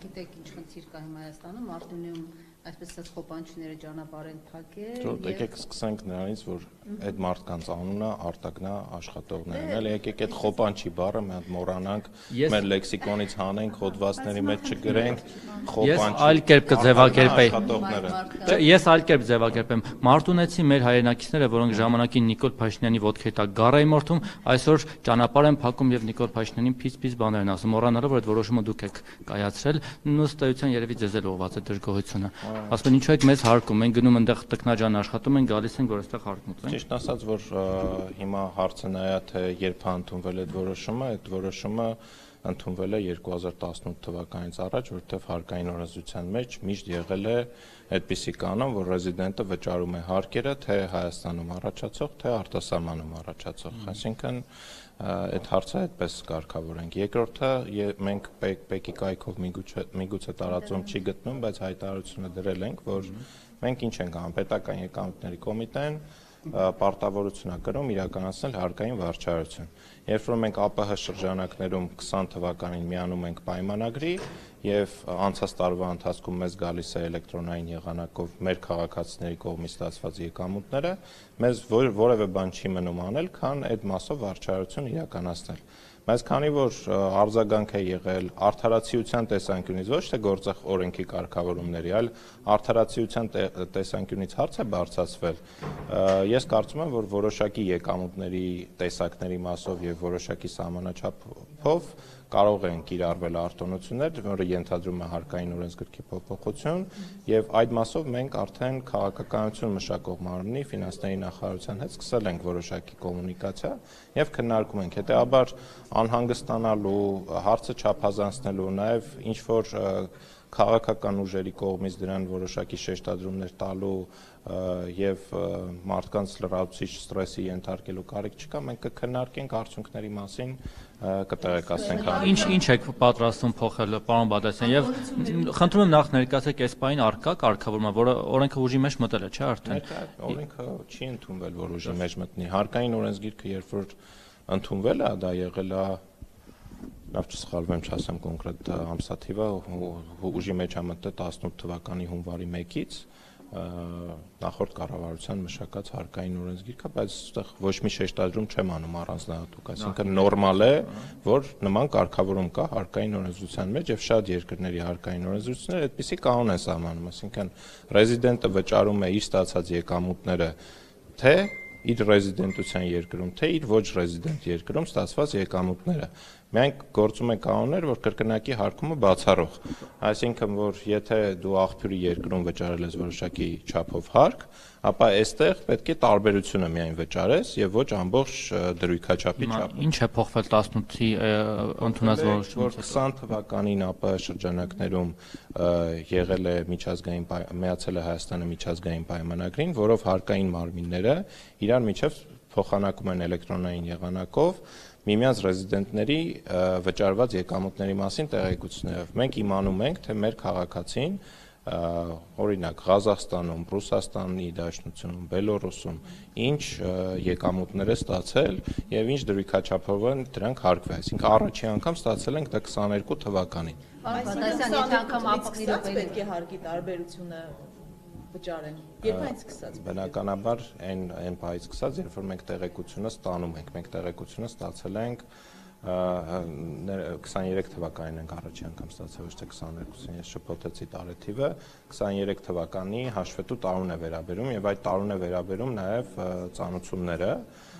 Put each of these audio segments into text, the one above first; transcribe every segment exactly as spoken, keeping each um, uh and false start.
գիտեք ինչ խնդիր կա հիմա Հայաստանում, Մարտունիում այսպես ասած խոպանչիները ճանապարհ են փակել։ Եկեք սկսենք նրանից, որ այդ մարդկանց անունը Արտակնա աշխատողներն էլ, եկեք այդ խոպանչի բառը մի հատ մոռանանք, մեր լեքսիկոնից հանենք, հոդվածների մեջ չգրենք, խոպանչի։ Ես այլ կերպ կձևակերպեի։ Ես այլ կերպ ձևակերպեմ։ Մարտունեցի մեր հայրենակիցները, որոնք ժամանակին Նիկոլ Փաշինյանի ոտքի տակ գառ էին մորթում, այսօր ճանապարհ են փակում եւ Նիկոլ Փաշինյանին փից-փից բաներ են ասում, մոռանալով որ այդ որոշումը դուք եք կայացրել, ըստ էության երևի ձեզ էլ ուղղված է դժգոհությունը։ Ասում են ինչու եք մեզ հարկում, մենք գնում այնտեղ տքնաջան աշխատում ենք, գալիս ենք որ այստեղ հարկմուծենք։ Ճիշտ ասած, որ հիմա հարցը նայա թե երբ է ընդունվել այդ որոշումը, այդ որոշումը ընդունվել է երկու հազար տասնութ թվականից առաջ, որտեղ հարկային օրենսդրության մեջ միշտ եղել է այդպիսի կանոն, որ ռեզիդենտը վճարում է հարկերը թե Հայաստանում առաջացող, թե արտասահմանում առաջացող, այսինքն այդ հարցը այդպես կարգավորենք։ Երկրորդը մենք Պեկի կայքով միգուցե տարածում չի գտնում, բայց հայտարարությունը դրել ենք, որ մենք ինչ ենք անում, պետական եկամուտների կոմիտեն պարտավորություն է կրում իրականացնել հարկային վարչարություն։ Երբ որ մենք ԱՊՀ շրջանակներում քսան թվականին միանում ենք պայմանագրի եւ անցած տարվա ընթացքում մեզ գալիս է էլեկտրոնային եղանակով մեր քաղաքացիների կողմից ստացված եկամուտները, մեզ որևէ բան չի մնում անել, քան այդ մասով վարչարություն իրականացնել։ Բայց քանի որ արձագանք է եղել արդարացիության տեսանկյունից ոչ թե գործող օրենքի կարգավորումների, այլ արդարացիության տեսանկյունից հարց է բարձրացվել, ես կարծում եմ, որ որոշակի եկամուտների տեսակների մասով եւ որոշակի սահմանաչափով կարող են կիրառվել արտոնություններ, որը ենթադրում է հարկային օրենսգրքի փոփոխություն, եւ այդ մասով մենք արդեն քաղաքականություն մշակող մարմնի ֆինանսների նախարարության հետ սկսել ենք որոշակի կոմունիկացիա եւ քննարկում ենք, հետեւաբար անհանգստանալու, հարցը չափազանցնելու, նաեւ ինչ որ քաղաքական ուժերի կողմից դրան որոշակի շեշտադրումներ տալու եւ մարդկանց լրացուցիչ ստրեսի ենթարկելու կարիք չկա, մենք կքննարկենք արդյունքների մասին կտեղեկացնենք։ Ինչ ինչ եք պատրաստում փոխել, պարոն Բադասյան, եւ խնդրում եմ նախ ներկայացեք այս պահին արկա կարգավորումը, որը օրենքը ուժի մեջ մտել է, չէ՞ արդեն։ Օրենքը չի ընդունվել, որ ուժի մեջ մտնի։ Հարկային օրենսգիրքը երբ որ ընդունվել է, դա եղել է լավ չսխալվեմ, չասեմ կոնկրետ ամսաթիվը, ուժի մեջ է մտել տասնութ թվականի հունվարի մեկից նախորդ կառավարության մշակած հարկային օրենսգիրքը, բայց այստեղ ոչ մի շեշտադրում չեմ անում առանձնահատուկ, այսինքն նորմալ է, որ նման կարգավորում կա հարկային օրենսդրության մեջ եւ շատ երկրների հարկային օրենսդրությունները այդպիսի կանոն են սահմանում, այսինքն ռեզիդենտը վճարում է իր ստացած եկամուտները թե իր ռեզիդենտության երկրում, թե իր ոչ ռեզիդենտ երկրում ստացված եկամուտները։ Մենք գործում ենք կանոններ, որ կրկնակի հարկումը բացառող, այսինքն որ եթե դու աղբյուրի երկրում վճարել ես որոշակի չափով հարկ, ապա այստեղ պետք է տարբերությունը միայն վճարես եւ ոչ ամբողջ դրույքաչափի չափով։ Ինչ է փոխվել տասնութի ընդունած որոշումից։ քսան թվականին ԱՊՀ շրջանակներում եղել է միջազգային միացել է Հայաստանը միջազգային պայմանագրին, որով հարկային մարմինները իրար միջև փոխանակում են էլեկտրոնային եղանակով միմյանց ռեզիդենտների վճարված եկամուտների մասին տեղեկություններով։ Մենք իմանում ենք, թե մեր քաղաքացին օրինակ Ղազախստանում, Ռուսաստանի Դաշնությունում, Բելոռուսում ինչ եկամուտներ է ստացել եւ ինչ դրույքաչափով են դրանք հարկվել, այսինքն առաջին անգամ ստացել ենք դա քսաներկու թվականին։ Բադասյան, եթե անգամ ապակնիրով պետք է հարկի տարբերությունը վճարեն։ Երբ այն սկսած։ Բնականաբար այն այն բայից սկսած, երբ որ մենք տեղեկությունը ստանում ենք, մենք տեղեկությունը ստացել ենք քսաներեք թվականին ենք առաջի անգամ ստացել, ոչ թե քսաներկուսին, ես շփոթեցի տարեթիվը, քսաներեք թվականի հաշվետու տարուն է վերաբերում եւ այդ տարուն է վերաբերում նաեւ ծանուցումները,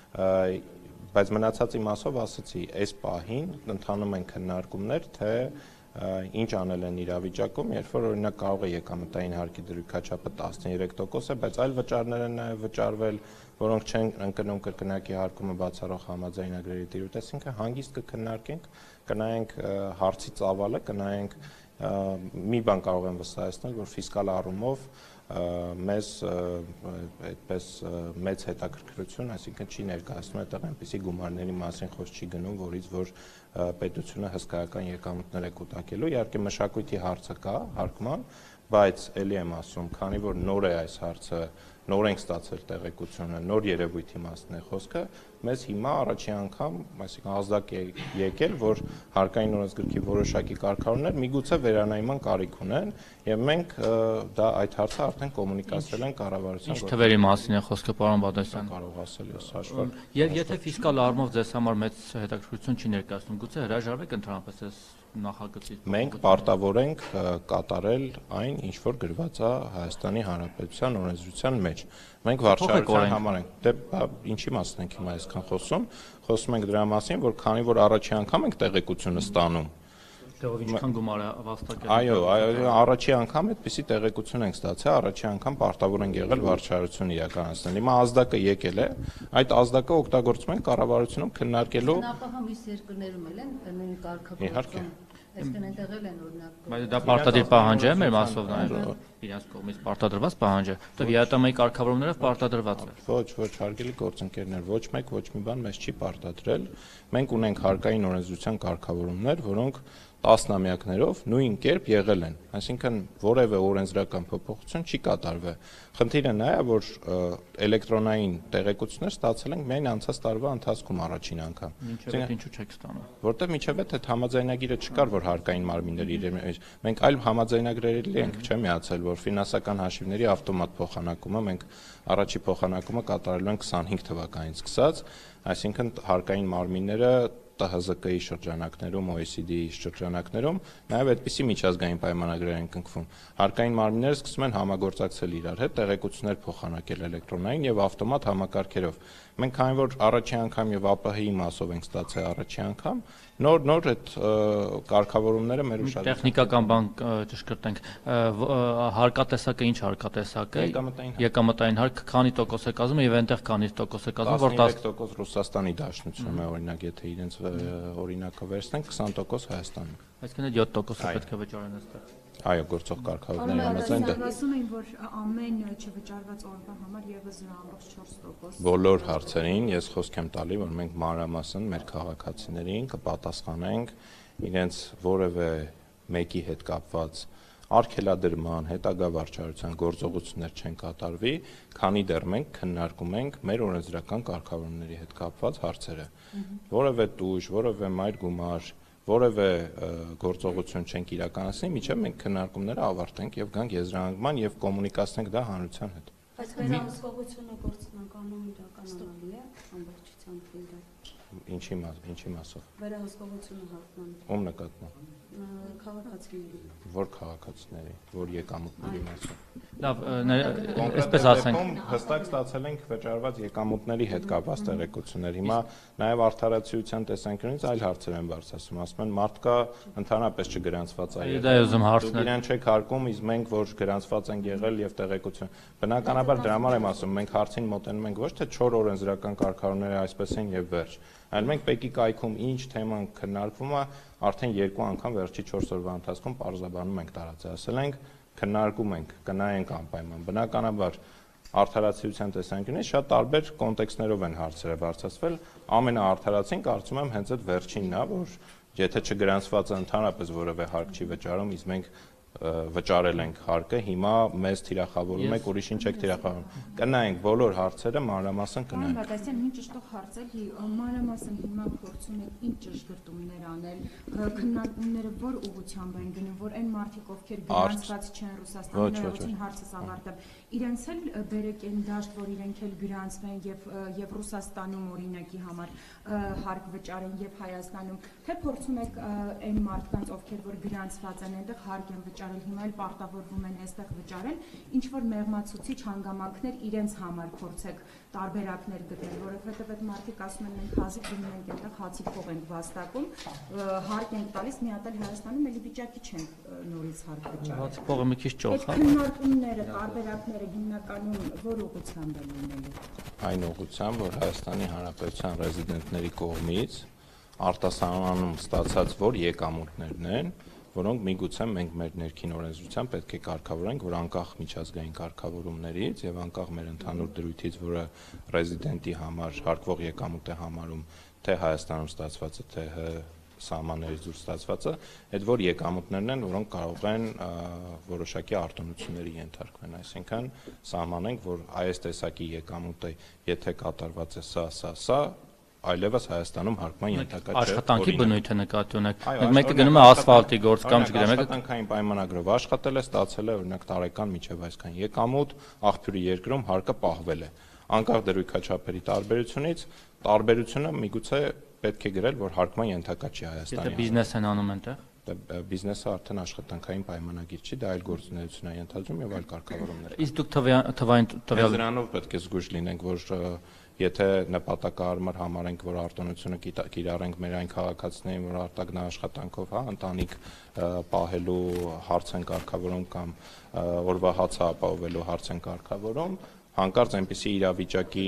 բայց մնացածի մասով ասացի, այս պահին ընթանում են քննարկումներ, թե ինչ անել են իրավիճակում, երբ որ օրինակ կարող է եկամտային հարկի դրույքաչափը տասնյոթ տոկոս է, բայց այլ վճարներ են նաև վճարվել, որոնք չեն ընկնում կրկնակի հարկումը բացառող համաձայնագրերի տիրույթ, այսինքն հանգիստ կքննարկենք, կնայենք հարցի ծավալը, կնայենք մի բան կարող եմ վստահեցնել, որ ֆիսկալ առումով մեզ այդպես մեծ հետաքրքրություն, այսինքն չի ներկայացնում այդտեղ այնպիսի գումարների մասին խոսք չի գնում, որից որ պետությունը հսկայական եկամուտներ է կուտակելու, իհարկե մշակույթի հարցը կա հարկման, բայց ելի եմ ասում, քանի որ նոր է այս հարցը նոր ենք ստացել տեղեկությունը, նոր երևույթի մասն է խոսքը, մեզ հիմա առաջի անգամ, այսինքն ազդակ է եկել, որ հարկային օրենսգրքի որոշակի կարգավորումներ միգուցե վերանայման կարիք ունեն, եւ մենք դա այդ հարցը արդեն կոմունիկացրել ենք կառավարության։ Ինչ թվերի մասին է խոսքը, պարոն Բադասյան։ Կարող ասել ես հաշվառ։ Եվ եթե ֆիսկալ առումով ձեզ համար մեծ հետաքրքրություն չի ներկայացնում, գուցե հրաժարվեք ընդհանրապես այս նախագծից։ Մենք պարտավոր ենք կատարել այն, ինչ որ գրված է Հայաստանի Հանրապետության օրենսդրության մեջ։ Մենք վարչարության համար ենք։ Դե ինչի մասին ենք հիմա այսքան խոսում։ Խոսում ենք դրա մասին, որ քանի որ առաջի անգամ ենք տեղեկությունը ստանում։ Դեռ ինչքան գումար է վաստակել։ Այո, առաջի անգամ այդպիսի տեղեկություն ենք ստացել, առաջի անգամ պարտավոր ենք եղել վարչարություն իրականացնել։ Հիմա ազդակը եկել է, այդ ազդակը օգտագործում ենք կառավարությունում քննարկելու։ Նախահամ իսկ երկրներում էլ են նույն կարգավորում։ Այսինքն այնտեղել են օրինակ։ Բայց դա պարտադիր պահանջ է մեր մասով նաև իրենց կողմից պարտադրված պահանջ է։ Դա վիայտամայի կարգավորումներով պարտադրված է։ Ոչ, ոչ, հարգելի գործընկերներ, ոչ մեկ ոչ մի բան մեզ չի պարտադրել։ Մենք ունենք հարկային օրենսդրության կարգավորումներ, որոնք տասնամյակներով նույն կերպ եղել են, այսինքն որևէ օրենսդրական փոփոխություն չի կատարվել։ Խնդիրը նա է, որ էլեկտրոնային տեղեկություններ ստացել ենք միայն անցած տարվա ընթացքում առաջին անգամ։ Ինչու՞ ինչու՞ չեք ստանում։ Որտեղ միջև այդ համաձայնագիրը չկար, որ հարկային մարմինները իրենք մենք այլ համաձայնագրերի ենք չէ՞ միացել, որ ֆինանսական հաշիվների ավտոմատ փոխանակումը մենք առաջի փոխանակումը կատարելու ենք քսանհինգ թվականից սկսած, այսինքն հարկային մարմինները Տ Հ Զ Կ-ի շրջանակներում, O E C D-ի շրջանակներում նաև այդպիսի միջազգային պայմանագրեր են կնքվում։ Հարկային մարմինները սկսում են համագործակցել իրար հետ, տեղեկություններ փոխանակել էլեկտրոնային եւ ավտոմատ համակարգերով։ Մենք քանի որ առաջի անգամ եւ ԱՊՀ-ի մասով ենք ստացել առաջի անգամ, նոր նոր այդ կարգավորումները մեր ուշադրության տեխնիկական բան ճշգրտենք, հարկատեսակը ինչ հարկատեսակ է։ Եկամտային հարկ քանի տոկոս է կազմում եւ այնտեղ քանի տոկոս է կազմում, որ տասնյոթ տոկոս Ռուսաստանի Դաշնությունում է օրինակ, եթե իրենց օրինակը վերցնենք, քսան տոկոս Հայաստանում։ Այսինքն յոթ տոկոսը պետք է վճարեն այստեղ։ Այո, գործող կարգավորումների համաձայն դա։ Ասում են, որ ամեն չվճարված օրվա համար եւս զրո ամբողջ չորս տոկոս։ Բոլոր հարցերին ես խոսք եմ տալի, որ մենք մանրամասն մեր քաղաքացիներին կպատասխանենք իրենց որևէ մեկի հետ կապված արգելադրման, հետագա վարչարության գործողություններ չեն կատարվի, քանի դեռ մենք քննարկում ենք մեր օրենսդրական կարգավորումների հետ կապված հարցերը։ Որևէ տույժ, որևէ մայր գումար, որևէ գործողություն չենք իրականացնի, մինչև մենք քննարկումները ավարտենք եւ գանք եզրահանգման եւ կոմունիկացնենք դա հանրության հետ։ Բայց վերահսկողությունը գործնականում իրականանալի է ամբողջությամբ դեպի Ինչի մաս, ինչի մասով։ Վերահսկողությունը հատման։ Ում նկատմամբ։ Քաղաքացիների։ Որ քաղաքացիների, որ եկամուտների մասով։ Լավ, այսպես ասենք, հստակ ստացել ենք վճարված եկամուտների հետ կապված տեղեկություններ։ Հիմա նաև արդարացիության տեսանկյունից այլ հարցեր են բարձրացում, ասում են մարդկա ընդհանրապես չգրանցված է։ Դա ուզում հարցնել։ Իրեն չեք հարկում, իսկ մենք որ գրանցված ենք եղել եւ տեղեկություն։ Բնականաբար դրա համար եմ ասում, մենք հարցին մոտենում ենք ոչ թե չոր օրենսդրական կարգավորումները այսպես են եւ վերջ, այլ մենք Պեկի կայքում ինչ թեման քննարկվում է, արդեն երկու անգամ վերջի չորս օրվա ընթացքում պարզաբանում ենք տարածել, ասել ենք քննարկում ենք, կնայենք անպայման։ Բնականաբար արդարացիության տեսանկյունից շատ տարբեր կոնտեքստներով են հարցերը բարձրացվել, ամենաարդարացին կարծում եմ հենց այդ վերջինն է, որ եթե չգրանցված է ընդհանրապես որևէ հարկ չի վճարում, իսկ մենք վճարել ենք հարկը, հիմա մեզ թիրախավորում եք, ուրիշին չեք թիրախավորում։ Կնայենք բոլոր հարցերը մանրամասն կնայենք։ Պարոն Բադասյան, ինչ ճշտող հարցեր, մանրամասն հիմա փորձում եք ինչ ճշգրտումներ անել, քննարկումները որ ուղղությամբ են գնում, որ այն մարդիկ, ովքեր գրանցված չեն Ռուսաստանում, ներողություն հարցս ավարտեմ, իրենց էլ բերեք այն դաշտ, որ իրենք էլ գրանցվեն եւ եւ Ռուսաստանում օրինակի համար հարկ վճարեն եւ Հայաստանում, թե փորձում եք այն մարդկանց, ովքեր որ գրանցված են, այնտեղ հարկ են վճարել, հիմա էլ պարտավորվում են այստեղ վճարել, ինչ որ մեղմացուցիչ հանգամանքներ իրենց համար փորձեք տարբերակներ գտնել, որովհետեւ այդ մարդիկ ասում են մենք հազիվ գնում ենք այնտեղ հացի փող ենք վաստակում, հարկ ենք տալիս, մի հատ էլ Հայաստանում էլի վիճակի չենք նորից հարկ վճարել։ Հացի փողը մի քիչ ճոխ է։ Քննարկումները, տարբերակները հիմնականում որ ուղղությամբ են լինելու։ Այն ուղղությամբ, որ Հայաստանի Հանրապետության ռեզիդենտների կողմից արտասահմանում ստացած որ եկամուտներն են, որոնք միգուցե մենք մեր ներքին օրենսդրությամբ պետք է կարգավորենք, որ անկախ միջազգային կարգավորումներից եւ անկախ մեր ընդհանուր դրույթից, որը ռեզիդենտի համար հարկվող եկամուտ է համարում թե Հայաստանում ստացվածը, թե սահմաններից դուրս ստացվածը, այդ որ եկամուտներն են, որոնք կարող են որոշակի արտոնությունների ենթարկվեն, այսինքն սահմանենք, որ այս տեսակի եկամուտը, եթե կատարված է սա, սա, սա, այլևս Հայաստանում հարկման ենթակա չէ։ Աշխատանքի բնույթը նկատի ունեք։ Մեկը գնում է ասֆալտի գործ կամ չգիտեմ, մեկը աշխատանքային պայմանագրով աշխատել է, ստացել է օրինակ տարեկան միջև այսքան եկամուտ, աղբյուրի երկրում հարկը պահվել է։ Անկախ դրույքաչափերի տարբերությունից, տարբերությունը միգուցե պետք է գրել, որ հարկման ենթակա չի Հայաստանի։ Եթե բիզնես են անում այնտեղ։ Բիզնեսը արդեն աշխատանքային պայմանագիր չի, դա այլ գործունեություն է ենթադրում եւ այլ կարգավորումներ։ Իսկ դուք թվային տվյալ դրանով պետք է զգույշ լինենք, որ եթե նպատակահարմար համարենք, որ արտոնությունը կիրառենք մեր այն քաղաքացիներին, որ արտագնահաշխատանքով, հա, ընտանիք պահելու հարց են կարգավորում կամ օրվա հացը ապահովելու հարց են կարգավորում, հանկարծ այնպիսի իրավիճակի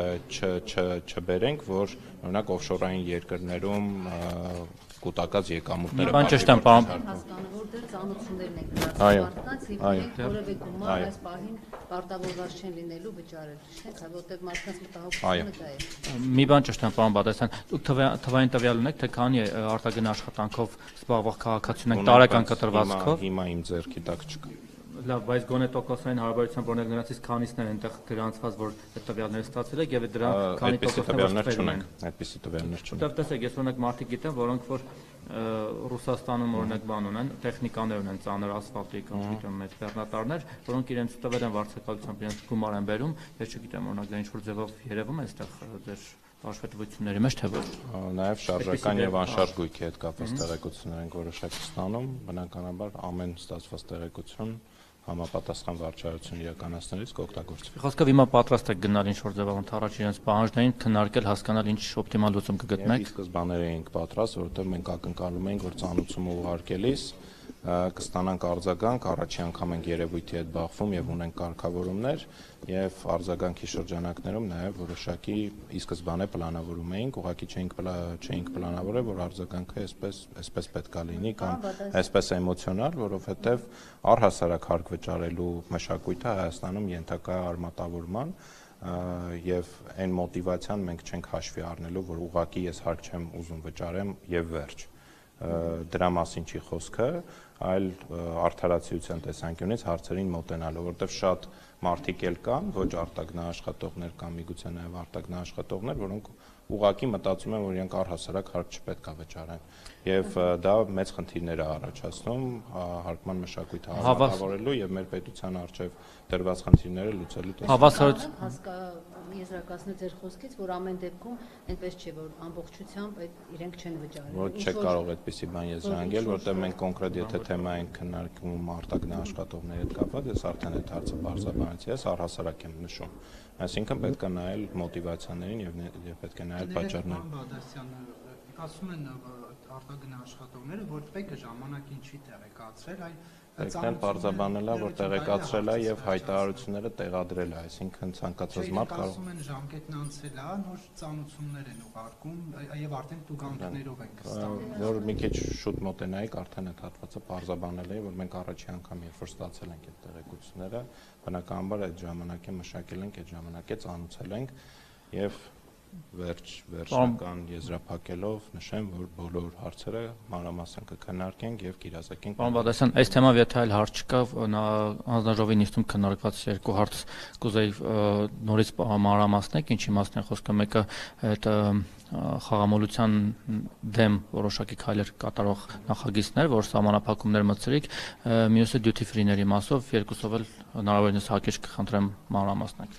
չբերենք, որ օրինակ օֆշորային երկրներում կուտակած եկամուտները Մի բան ճիշտ եմ, պարոն հասկանում, որ դեռ ծանոթություններն են գնացել մարդկանց, եւ իրենք որևէ գումար այս պահին պարտավորված չեն լինելու վճարել, չէ՞, որտեղ մարդկանց մտահոգությունը դա է։ Մի բան ճիշտ եմ, պարոն Բադասյան, դուք թվային տվյալ ունեք, թե քանի է արտագն աշխատանքով զբաղվող քաղաքացիներ են տարեկան կտրվածքով։ Հիմա իմ ձեռքի տակ չկա։ Լավ, բայց գոնե տոկոսային հարաբերությամբ օրինակ նրանցից քանիսներ այնտեղ գրանցված, որ այդ տվյալները ստացել եք եւ դրա քանի տոկոսներ չունենք, այդպիսի տվյալներ չունենք։ Որտեւ տեսեք, ես օրինակ մարդիկ գիտեմ, որոնք որ Ռուսաստանում օրինակ բան ունեն, տեխնիկաներ ունեն, ծանր ասֆալտի կամ չգիտեմ, մեծ բեռնատարներ, որոնք իրենց տվել են վարձակալությամբ իրենց գումար են բերում, ես չգիտեմ, օրինակ դա ինչ որ ձևով երևում է այստեղ ձեր հաշվետվությունների մեջ թե ոչ։ Նաև շարժական եւ անշարժ գույքի հետ կապված տեղեկություններ են որոշակի ստանում, բնականաբար ամեն ստացված տեղեկություն համապատասխան վարչարություն իրականացնելիս կօգտագործվի։ Խոսքով հիմա պատրաստ եք գնալ ինչ որ ձևով ընդառաջ իրենց պահանջներին, քննարկել, հասկանալ ինչ օպտիմալ լուծում կգտնեք։ Սկզբանները էինք պատրաստ, որովհետև մենք ակնկալում էինք, որ ծանուցումը ուղարկելիս կստանանք արձագանք, առաջի անգամ ենք երևույթի հետ բախվում եւ ունենք կարգավորումներ եւ արձագանքի շրջանակներում նաեւ որոշակի ի սկզբանե պլանավորում էինք, ուղղակի չէինք չէինք պլանավորել, որ արձագանքը այսպես այսպես պետքա լինի կամ այսպես էմոցիոնալ, որովհետեւ առհասարակ հարկ վճարելու մշակույթը Հայաստանում ենթակա արմատավորման եւ այն մոտիվացիան մենք չենք հաշվի առնելու, որ ուղղակի ես հարկ չեմ ուզում վճարեմ եւ վերջ դրա մասին չի խոսքը, այլ արդարացիության տեսանկյունից հարցերին մոտենալու, որտեղ շատ մարդիկ էլ կան, ոչ արտագնահաշխատողներ կամ միգուցե նաև արտագնահաշխատողներ, որոնք ուղղակի մտածում են, որ իրենք առհասարակ հարկ չպետք է վճարեն, եւ դա մեծ խնդիրներ է առաջացնում հարկման մշակույթը հարմարավորելու եւ մեր պետության արժեվ դրված խնդիրները լուծելու տեսանկյունից։ Եզրակացնել ձեր խոսքից, որ ամեն դեպքում այնպես չէ, որ ամբողջությամբ այդ իրենք չեն վճարել։ Ոչ չէ կարող այդպիսի բան եզրահանգել, որտեղ մենք կոնկրետ եթե թեմա ենք քննարկում արտագնահաշխատողների հետ կապված, ես արդեն այդ հարցը բարձրաբանեցի, ես առհասարակ եմ նշում։ Այսինքն պետք է նայել մոտիվացիաներին եւ պետք է նայել պատճառներին։ Ասում են արտագնահաշխատողները, որ ՊԵԿ-ը ժամանակին չի տեղեկացրել, այլ Պետքան պարզաբանել է, որ տեղեկացրել է եւ հայտարարությունները տեղադրել է, այսինքն ցանկացած մարդ կարող ասում են ժամկետն անցել է, նոր ծանուցումներ են ուղարկում եւ արդեն տուգանքներով են ստանում։ Որ մի քիչ շուտ մոտենայիք, արդեն այդ հատվածը պարզաբանել է, որ մենք առաջի անգամ երբ որ ստացել ենք այդ տեղեկությունները, բնականաբար այդ ժամանակ에 մշակել ենք, այդ ժամանակ에 ծանուցել ենք եւ վերջ վերջնական եզրափակելով նշեմ, որ բոլոր հարցերը մանրամասն կքննարկենք եւ կիրազեկենք։ Պարոն Բադասյան, այս թեմայով եթե այլ հարց չկա, հանձնաժողովի նիստում քննարկված երկու հարց կուզեի նորից մանրամասնեք, ինչի մասն է խոսքը, մեկը այդ խաղամոլության դեմ որոշակի քայլեր կատարող նախագիծներ, որ սահմանափակումներ մտցրիք, մյուսը duty free-ների մասով, երկուսով էլ հնարավորինս հակեշ կխնդրեմ մանրամասնեք։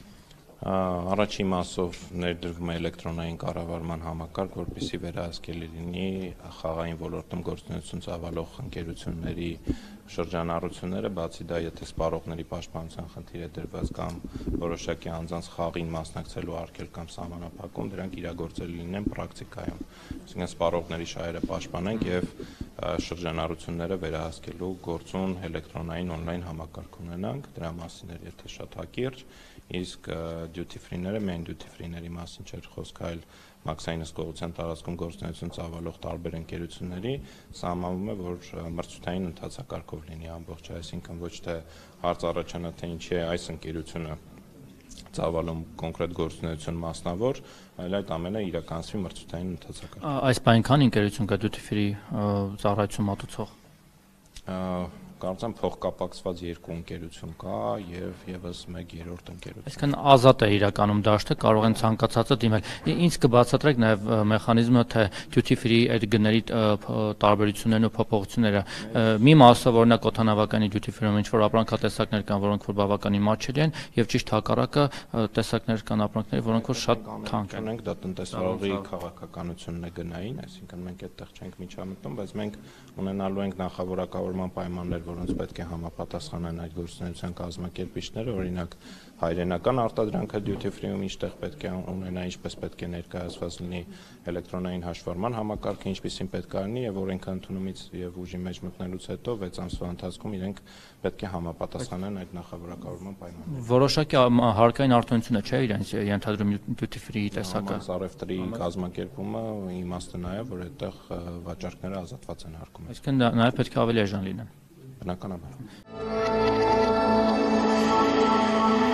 Առաջի մասով ներդրվում է էլեկտրոնային կառավարման համակարգ, որպեսզի վերահսկելի լինի խաղային ոլորտում գործունեություն ծավալող ընկերությունների շրջանառությունները, բացի դա, եթե սպառողների պաշտպանության խնդիր է դրված կամ որոշակի անձանց խաղին մասնակցելու արգելք կամ սահմանափակում, դրանք իրագործելի լինեն պրակտիկայում։ Այսինքն սպառողների շահերը պաշտպանենք եւ շրջանառությունները վերահսկելու գործուն էլեկտրոնային on-line համակարգ ունենանք, դրա մասին էր եթե շատ հակիրճ, իսկ duty free-ները միայն duty free-ների մասին չէր խոսք, այլ մաքսային հսկողության տարածքում գործունեություն ծավալող տարբեր ընկերությունների սահմանվում է, որ մրցութային ընթացակարգով լինի ամբողջ, այսինքն ոչ թե հարց առաջանա, թե ինչի է այս ընկերությունը ծավալում կոնկրետ գործունեություն մասնավոր, այլ այդ ամենը իրականացվի մրցութային ընթացակարգ։ Այս բան քան ընկերություն կա duty free ծառայություն մատուցող։ Կարծեմ փոխկապակցված երկու ընկերություն կա եւ եւս մեկ երրորդ ընկերություն։ Այսինքն ազատ է իրականում դաշտը, կարող են ցանկացածը դիմել։ Ինչ կբացատրեք նաեւ մեխանիզմը, թե duty free այդ գների տարբերություններն ու փոփոխությունները։ Մի մասը օրինակ օդանավականի duty free-ում ինչ որ ապրանքատեսակներ կան, որոնք որ բավականին մատչելի են, եւ ճիշտ հակառակը տեսակներ կան ապրանքների, որոնք որ շատ թանկ են։ Ունենք դա տնտեսվարողի քաղաքականությունն է գնային, այսինքն մենք այդտեղ չենք միջամտնում, բայց մենք ունենալու ենք նախավորակավորման պայմաններ, որոնց պետք է համապատասխանեն այդ գործունեության կազմակերպիչները, օրինակ հայրենական արտադրանքը duty free-ում ինչտեղ պետք է ունենա, ինչպես պետք է ներկայացված լինի էլեկտրոնային հաշվառման համակարգը, ինչպիսին պետք է լինի եւ օրենքը ընդունումից եւ ուժի մեջ մտնելուց հետո վեց ամսվա ընթացքում իրենք պետք է համապատասխանեն այդ նախավորակավորման պայմաններին։ Որոշակի հարկային արտոնությունը չէ իրենց ենթադրում duty free տեսակը։ Սարեֆտրի կազմակերպումը իմաստը նա է, որ այդտեղ վաճառքները ազատված են հարկում։ Այսինքն նաեւ պետք է ավելի էժան լինեն։ Բնականաբար։